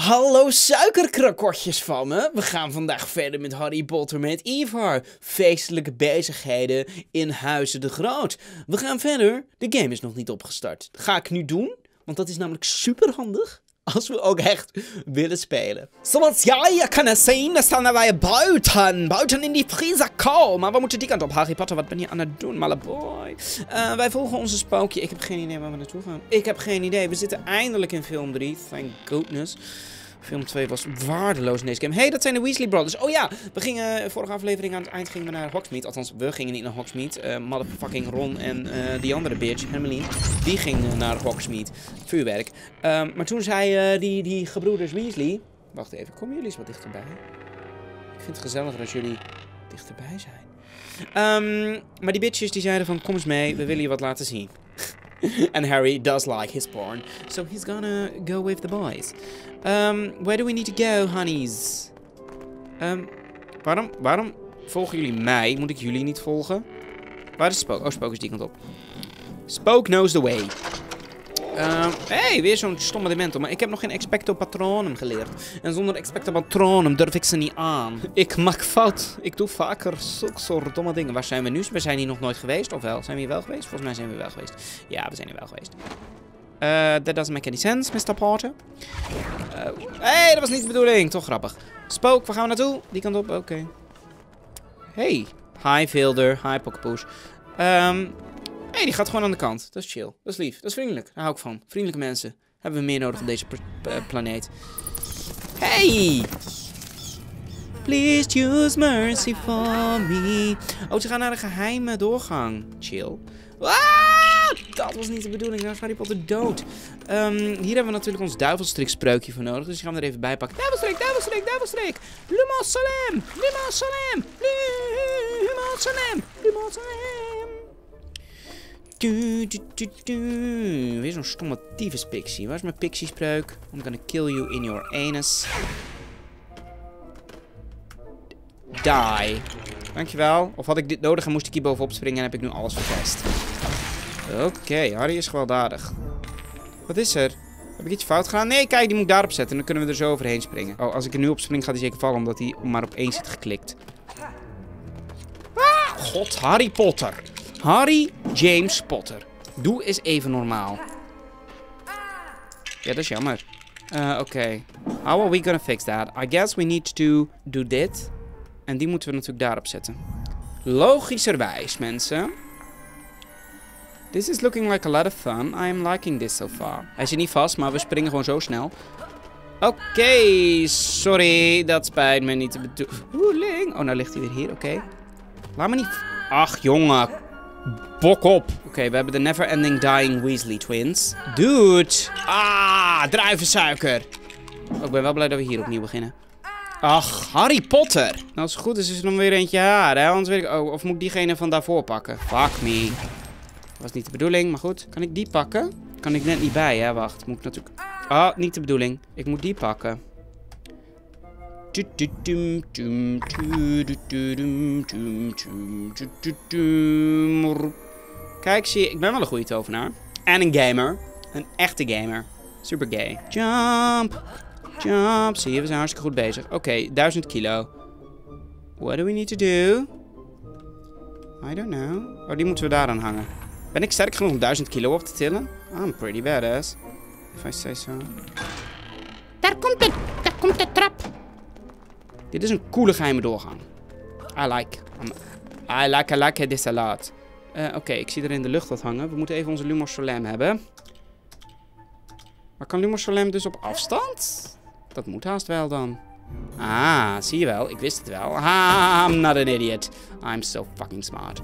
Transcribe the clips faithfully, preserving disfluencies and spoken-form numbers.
Hallo suikerkrakotjes van me. We gaan vandaag verder met Harry Potter met Ivar. Feestelijke bezigheden in Huizen de Groot. We gaan verder. De game is nog niet opgestart. Dat ga ik nu doen, want dat is namelijk super handig als we ook echt willen spelen. Zoals jij kan zien, staan wij buiten. Buiten in die Friese kou. Maar we moeten die kant op. Harry Potter, wat ben je aan het doen, malle boy? Uh, wij volgen onze spookje. Ik heb geen idee waar we naartoe gaan. Ik heb geen idee. We zitten eindelijk in film drie. Thank goodness. Film twee was waardeloos in deze game. Hey, dat zijn de Weasley Brothers. Oh ja, we gingen, vorige aflevering aan het eind gingen we naar Hogsmeade. Althans, we gingen niet naar Hogsmeade. Uh, motherfucking Ron en uh, die andere bitch, Hermione, die gingen naar Hogsmeade. Vuurwerk. Um, maar toen zei uh, die, die gebroeders Weasley... Wacht even, komen jullie eens wat dichterbij? Ik vind het gezelliger als jullie dichterbij zijn. Um, maar die bitches die zeiden van, kom eens mee, we willen je wat laten zien. And Harry does like his porn. So he's gonna go with the boys. Um, where do we need to go, honeys? Um, waarom, waarom volgen jullie mij? Moet ik jullie niet volgen? Waar is Spook? Oh, Spook is die kant op. Spook knows the way. Um, hey, weer zo'n stomme demento. Maar ik heb nog geen expecto patronum geleerd. En zonder expecto patronum durf ik ze niet aan. Ik maak fout. Ik doe vaker zulke soort domme dingen. Waar zijn we nu? We zijn hier nog nooit geweest. Of wel? Zijn we hier wel geweest? Volgens mij zijn we wel geweest. Ja, we zijn hier wel geweest. Uh, that doesn't make any sense, mister Potter. Hé, uh, hey, dat was niet de bedoeling. Toch grappig. Spook, waar gaan we naartoe? Die kant op? Oké. Okay. Hey. Hi, Vilder. Hi, Pokkepoes. Um... Hé, hey, die gaat gewoon aan de kant. Dat is chill. Dat is lief. Dat is vriendelijk. Daar hou ik van. Vriendelijke mensen. Hebben we meer nodig op deze planeet. Hey! Please use mercy for me. Oh, ze gaan naar de geheime doorgang. Chill. Ah, dat was niet de bedoeling. Nou is Harry Potter dood. Um, hier hebben we natuurlijk ons duivelstrik spreukje voor nodig. Dus die gaan we er even bij pakken. Duivelstrik, duivelstrik, duivelstrik. Lumos Salem. Lumos Salem. Lumos Salem. Lumos Salem. Du, du, du, du. Weer zo'n stomme tyfus pixie. Waar is mijn pixie spreuk? I'm gonna kill you in your anus. Die. Dankjewel. Of had ik dit nodig en moest ik hier bovenop springen en heb ik nu alles verpest. Oké, okay, Harry is gewelddadig. Wat is er? Heb ik iets fout gedaan? Nee, kijk, die moet ik daarop zetten en dan kunnen we er zo overheen springen. Oh, als ik er nu op spring gaat hij zeker vallen omdat hij maar op één zit geklikt. Ah, God, Harry Potter. Harry James Potter. Doe eens even normaal. Ja, dat is jammer. Uh, Oké. Okay. How are we gonna fix that? I guess we need to do dit. En die moeten we natuurlijk daarop zetten. Logischerwijs, mensen. This is looking like a lot of fun. I am liking this so far. Hij zit niet vast, maar we springen gewoon zo snel. Oké, okay, sorry. Dat spijt me niet te bedoeling. Oh, nou ligt hij weer hier. Oké. Okay. Laat me niet... Ach, jongen. Bok op. Oké, okay, we hebben de Never Ending Dying Weasley Twins. Dude. Ah, druivensuiker. Oh, ik ben wel blij dat we hier opnieuw beginnen. Ach, Harry Potter. Nou, als het goed is, is er nog weer eentje haar, hè? Anders weet ik... Oh, of moet ik diegene van daarvoor pakken? Fuck me. Dat was niet de bedoeling, maar goed. Kan ik die pakken? Kan ik net niet bij, hè? Wacht, moet ik natuurlijk... Ah, niet de bedoeling. Ik moet die pakken. Kijk, zie je, ik ben wel een goede tovenaar. En een gamer. Een echte gamer. Super gay. Jump. Jump. Zie je, we zijn hartstikke goed bezig. Oké, okay, duizend kilo. What do we need to do? I don't know. Oh, die moeten we daaraan hangen. Ben ik sterk genoeg om duizend kilo op te tillen? I'm pretty badass. If I say so. Daar komt de, daar komt de trap. Dit is een coole geheime doorgang. I like. Um, I like, I like this a lot. Uh, Oké, okay, ik zie er in de lucht wat hangen. We moeten even onze Lumos Solem hebben. Maar kan Lumos Solem dus op afstand? Dat moet haast wel dan. Ah, zie je wel. Ik wist het wel. Ah, I'm not an idiot. I'm so fucking smart.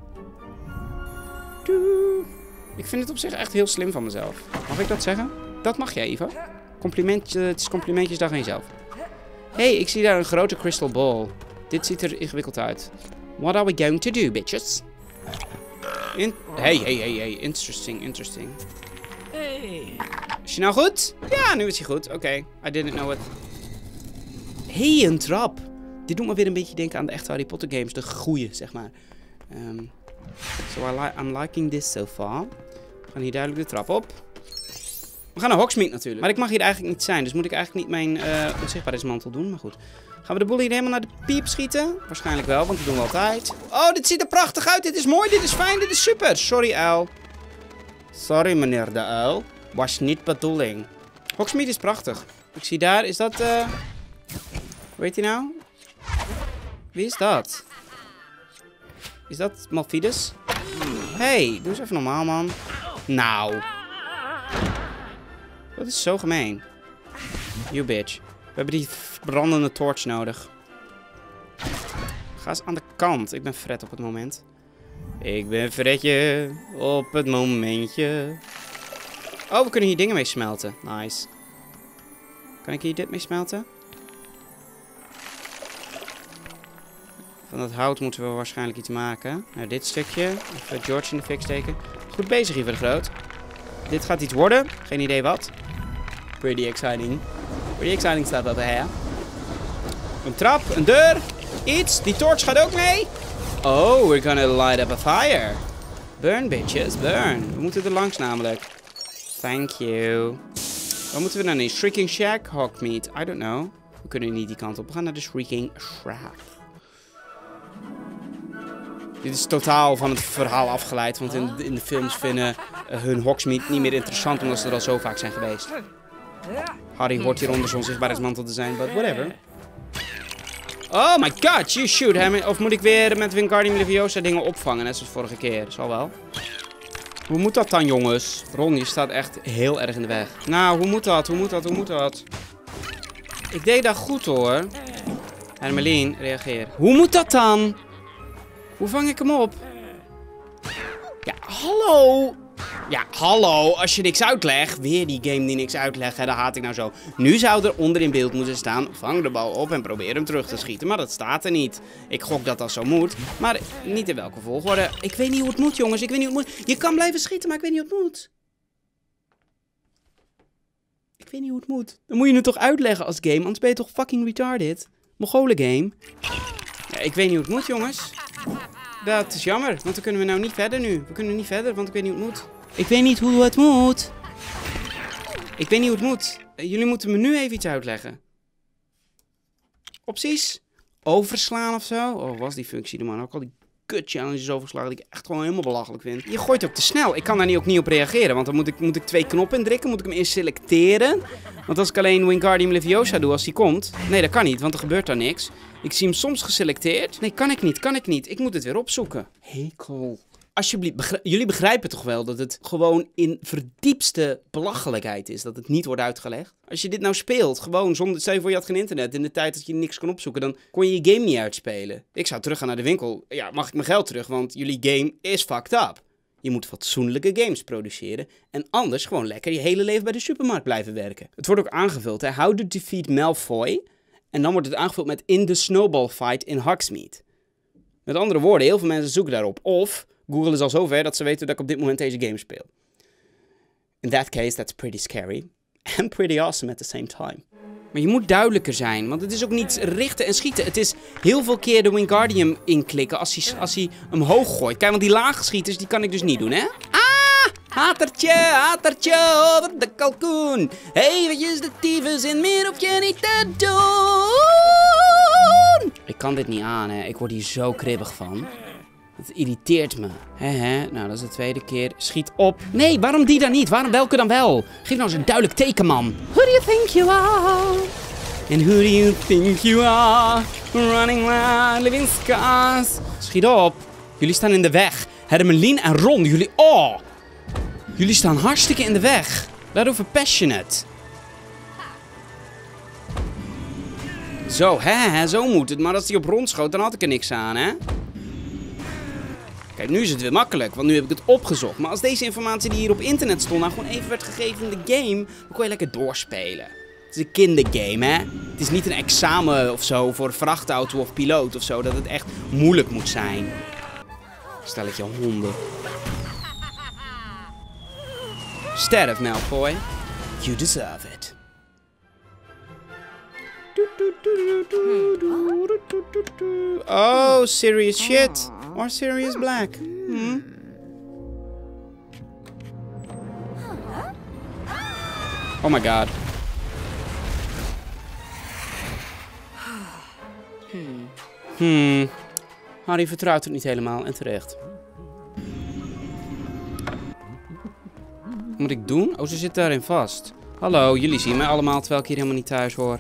Doe. Ik vind het op zich echt heel slim van mezelf. Mag ik dat zeggen? Dat mag jij, Iva. Complimentje, het is complimentjesdag aan jezelf. Hé, hey, ik zie daar een grote crystal ball. Dit ziet er ingewikkeld uit. What are we going to do, bitches? In hey, hey, hey, hey. Interesting, interesting. Hey. Is je nou goed? Ja, nu is hij goed. Oké, okay. I didn't know it. Hé, hey, een trap. Dit doet me weer een beetje denken aan de echte Harry Potter games. De goeie, zeg maar. Um, so I li I'm liking this so far. We gaan hier duidelijk de trap op. We gaan naar Hogsmeade natuurlijk. Maar ik mag hier eigenlijk niet zijn. Dus moet ik eigenlijk niet mijn uh, onzichtbaarheidsmantel doen. Maar goed. Gaan we de boel hier helemaal naar de piep schieten? Waarschijnlijk wel, want dat doen we altijd. Oh, dit ziet er prachtig uit. Dit is mooi, dit is fijn, dit is super. Sorry, uil. Sorry, meneer de uil. Was niet bedoeling. Hogsmeade is prachtig. Ik zie daar, is dat... Uh... Hoe heet hij nou? Wie is dat? Is dat Malphidus? Hey, doe eens even normaal, man. Nou. Dat is zo gemeen. You bitch. We hebben die brandende torch nodig. Ga eens aan de kant. Ik ben Fred op het moment. Ik ben Fredje op het momentje. Oh, we kunnen hier dingen mee smelten. Nice. Kan ik hier dit mee smelten? Van dat hout moeten we waarschijnlijk iets maken. Nou, dit stukje. Even George in de fik steken. Goed bezig hier voor de groot. Dit gaat iets worden. Geen idee wat. Pretty exciting. Pretty exciting staat dat, hè? Een trap, een deur, iets. Die torch gaat ook mee. Oh, we're gonna light up a fire. Burn, bitches, burn. We moeten er langs namelijk. Thank you. Waar moeten we dan heen? Shrieking Shack, Hogsmeade. I don't know. We kunnen niet die kant op. We gaan naar de Shrieking Shack. Dit is totaal van het verhaal afgeleid. Want in, in de films vinden uh, hun Hogsmeade niet meer interessant. Omdat ze er al zo vaak zijn geweest. Harry hoort hier onder zo'n zichtbaarheidsmantel te zijn. But whatever. Oh my god, you shoot hem. Of moet ik weer met Wingardium Leviosa dingen opvangen? Net zoals vorige keer. Zal wel. Hoe moet dat dan, jongens? Ron, je staat echt heel erg in de weg. Nou, hoe moet dat? Hoe moet dat? Hoe moet dat? Ik deed dat goed, hoor. Hermelien, reageer. Hoe moet dat dan? Hoe vang ik hem op? Ja, hallo. Ja, hallo. Als je niks uitlegt. Weer die game die niks uitlegt. Hè, dat haat ik nou zo. Nu zou er onder in beeld moeten staan. Vang de bal op en probeer hem terug te schieten. Maar dat staat er niet. Ik gok dat dat zo moet. Maar niet in welke volgorde. Ik weet niet hoe het moet, jongens. Ik weet niet hoe het moet. Je kan blijven schieten, maar ik weet niet hoe het moet. Ik weet niet hoe het moet. Dan moet je het toch uitleggen als game. Anders ben je toch fucking retarded. Mongolen game. Ja, ik weet niet hoe het moet, jongens. Dat is jammer, want dan kunnen we nou niet verder nu. We kunnen niet verder, want ik weet niet hoe het moet. Ik weet niet hoe het moet. Ik weet niet hoe het moet. Jullie moeten me nu even iets uitleggen. Opties? Overslaan of zo? Oh, was die functie er, man. Ook al die kut challenges overslagen die ik echt gewoon helemaal belachelijk vind. Je gooit ook te snel. Ik kan daar niet, ook niet op reageren, want dan moet ik, moet ik twee knoppen indrukken. Moet ik hem eerst selecteren. Want als ik alleen Wingardium Leviosa doe als die komt. Nee, dat kan niet, want er gebeurt daar niks. Ik zie hem soms geselecteerd. Nee, kan ik niet, kan ik niet. Ik moet het weer opzoeken. Hekel. Alsjeblieft, begrijp, jullie begrijpen toch wel dat het gewoon in verdiepste belachelijkheid is. Dat het niet wordt uitgelegd. Als je dit nou speelt, gewoon zonder... Stel je voor je had geen internet. In de tijd dat je niks kon opzoeken, dan kon je je game niet uitspelen. Ik zou teruggaan naar de winkel. Ja, mag ik mijn geld terug, want jullie game is fucked up. Je moet fatsoenlijke games produceren. En anders gewoon lekker je hele leven bij de supermarkt blijven werken. Het wordt ook aangevuld, hè. How to defeat Malfoy. En dan wordt het aangevuld met in the snowball fight in Hogsmeade. Met andere woorden, heel veel mensen zoeken daarop. Of Google is al zover dat ze weten dat ik op dit moment deze game speel. In that case, that's pretty scary. And pretty awesome at the same time. Maar je moet duidelijker zijn, want het is ook niet richten en schieten. Het is heel veel keer de Wingardium inklikken als hij, als hij hem hoog gooit. Kijk, want die lage schieters, die kan ik dus niet doen, hè? Ah! Hatertje, hatertje over de kalkoen. Eventjes de tyfus in, meer hoef je niet te doen. Ik kan dit niet aan, hè. Ik word hier zo kribbig van. Het irriteert me. Hè, hè. Nou, dat is de tweede keer. Schiet op. Nee, waarom die dan niet? Waarom welke dan wel? Geef nou eens een duidelijk teken, man. Who do you think you are? And who do you think you are? Running wild, living scars. Schiet op. Jullie staan in de weg. Hermelien en Ron, jullie... Oh! Jullie staan hartstikke in de weg. Daardoor verpest je het. Zo, hè, hè, zo moet het. Maar als die op Ron schoot, dan had ik er niks aan, hè? Kijk, nu is het weer makkelijk, want nu heb ik het opgezocht. Maar als deze informatie die hier op internet stond nou gewoon even werd gegeven in de game, dan kon je lekker doorspelen. Het is een kindergame, hè? Het is niet een examen of zo voor vrachtauto of piloot of zo, dat het echt moeilijk moet zijn. Stelletje honden. Sterf, Malfoy. You deserve it. Oh, serious shit. Or Sirius Black. Hmm. Oh my god. Hmm. Harry vertrouwt het niet helemaal en terecht. Wat moet ik doen? Oh, ze zit daarin vast. Hallo, jullie zien mij allemaal terwijl ik hier helemaal niet thuis hoor.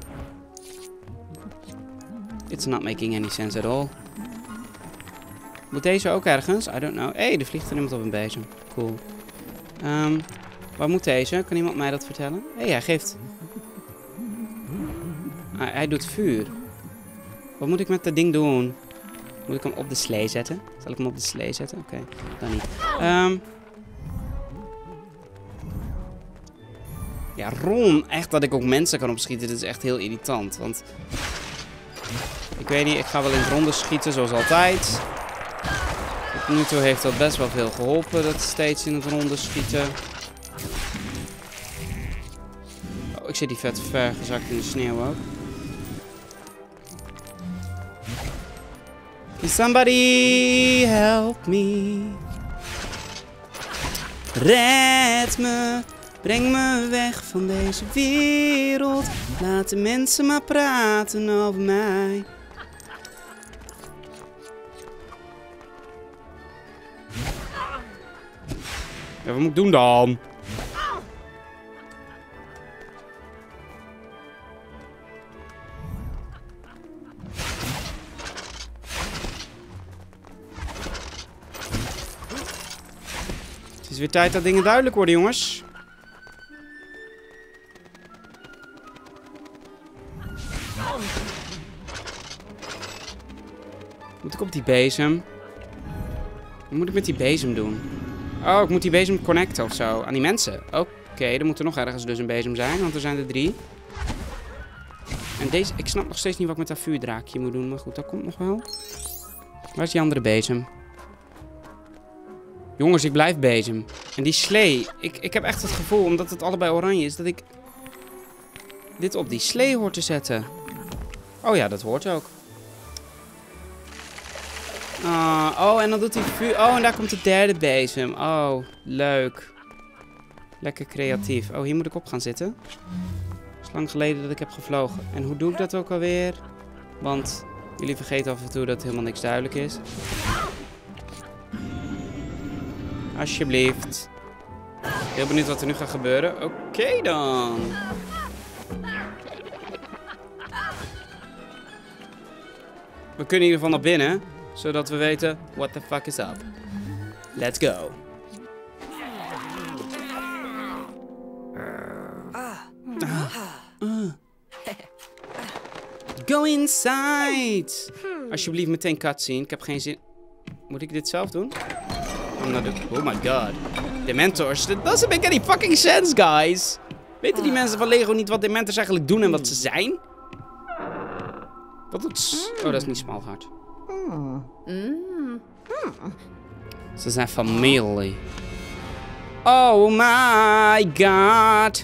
It's not making any sense at all. Moet deze ook ergens? I don't know. Hé, hey, er vliegt er iemand op een bezem. Cool. Um, waar moet deze? Kan iemand mij dat vertellen? Hé, hey, hij geeft... Hij, hij doet vuur. Wat moet ik met dat ding doen? Moet ik hem op de slee zetten? Zal ik hem op de slee zetten? Oké, okay, dan niet. Um, ja, Ron. Echt dat ik ook mensen kan opschieten. Dit is echt heel irritant. Want... Ik weet niet, ik ga wel in rondes schieten zoals altijd. Tot nu toe heeft dat best wel veel geholpen. Dat steeds in het ronde schieten. Oh, ik zit die vet ver gezakt in de sneeuw ook. Somebody help me. Red me. Breng me weg van deze wereld. Laat de mensen maar praten over mij. Ja, wat moet ik doen dan? Het is weer tijd dat dingen duidelijk worden, jongens. Moet ik op die bezem? Wat moet ik met die bezem doen? Oh, ik moet die bezem connecten of zo. Aan die mensen. Oké, okay, er moet er nog ergens dus een bezem zijn. Want er zijn er drie. En deze... Ik snap nog steeds niet wat ik met dat vuurdraakje moet doen. Maar goed, dat komt nog wel. Waar is die andere bezem? Jongens, ik blijf bezem. En die slee. Ik, ik heb echt het gevoel, omdat het allebei oranje is, dat ik... dit op die slee hoor te zetten. Oh ja, dat hoort ook. Uh, oh, en dan doet hij vuur. Oh, en daar komt de derde bezem. Oh, leuk. Lekker creatief. Oh, hier moet ik op gaan zitten. Het is lang geleden dat ik heb gevlogen. En hoe doe ik dat ook alweer? Want jullie vergeten af en toe dat helemaal niks duidelijk is. Alsjeblieft. Heel benieuwd wat er nu gaat gebeuren. Oké okay, dan. We kunnen in ieder geval naar binnen. Zodat we weten, what the fuck is up. Let's go. Ah. Ah. Go inside. Alsjeblieft meteen cutscene. Ik heb geen zin. Moet ik dit zelf doen? Oh my god. Dementors. That doesn't make any fucking sense, guys. Weten die mensen van Lego niet wat Dementors eigenlijk doen en wat ze zijn? Wat doet... Oh, dat is niet Smalhart. Ze zijn familie. Oh my god.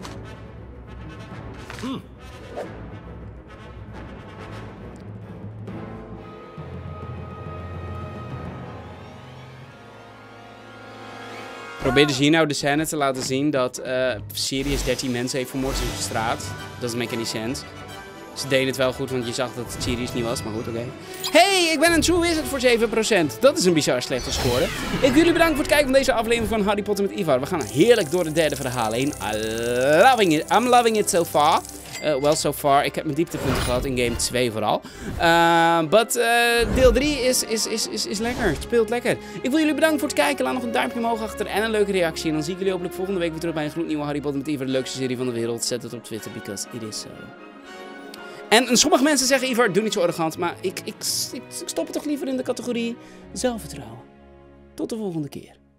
Probeer dus hier nou de scène te laten zien dat uh, Sirius dertien mensen heeft vermoord op de straat. Doesn't make any sense. Ze deden het wel goed, want je zag dat het Sirius niet was, maar goed, oké. Okay. Hey, ik ben een True Wizard voor zeven procent. Dat is een bizar slechte score. Ik wil jullie bedanken voor het kijken van deze aflevering van Harry Potter met Ivar. We gaan heerlijk door het derde verhaal heen. I'm loving it. I'm loving it so far. Uh, well, so far. Ik heb mijn dieptepunten gehad in game twee vooral. Uh, but uh, deel drie is, is, is, is, is lekker. Het speelt lekker. Ik wil jullie bedanken voor het kijken. Laat nog een duimpje omhoog achter en een leuke reactie. En dan zie ik jullie hopelijk volgende week weer terug bij een gloednieuwe Harry Potter met Ivar. De leukste serie van de wereld. Zet het op Twitter, because it is so. En sommige mensen zeggen, Ivar, doe niet zo arrogant. Maar ik, ik, ik, ik stop het toch liever in de categorie zelfvertrouwen. Tot de volgende keer.